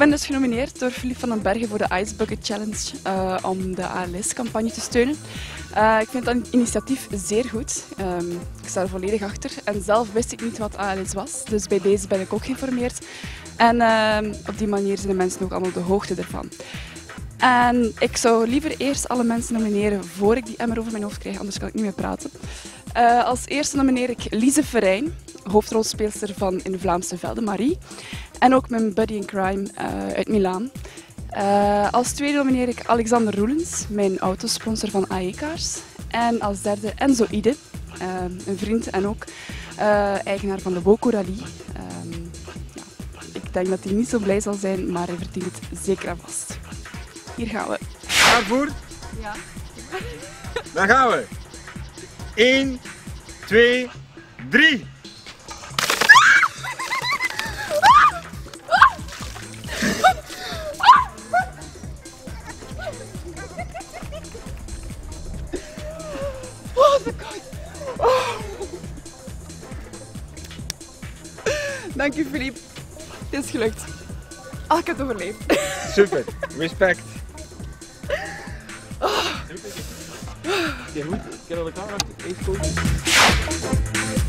ben dus genomineerd door Philippe van den Bergen voor de Ice Bucket Challenge om de ALS-campagne te steunen. Ik vind dat initiatief zeer goed. Ik sta er volledig achter. En zelf wist ik niet wat ALS was, dus bij deze ben ik ook geïnformeerd. En op die manier zijn de mensen ook allemaal op de hoogte ervan. En ik zou liever eerst alle mensen nomineren voor ik die emmer over mijn hoofd krijg, anders kan ik niet meer praten. Als eerste nomineer ik Lise Verijn, hoofdrolspeelster van In Vlaamse Velden, Marie. En ook mijn buddy in crime uit Milaan. Als tweede nomineer ik Alexander Roelens, mijn autosponsor van AE-Cars. En als derde Enzo Ide, een vriend en ook eigenaar van de Boko Rally. Ja, ik denk dat hij niet zo blij zal zijn, maar hij verdient het zeker en vast. Hier gaan we. Klaar Ja. Dan gaan we. 1, 2, 3. Oh, dat koud. Oh. Dank u, Philippe. Het is gelukt. Ah, ik heb het overleefd. Super, respect. Oké, goed. Ik ken elkaar. Even goed.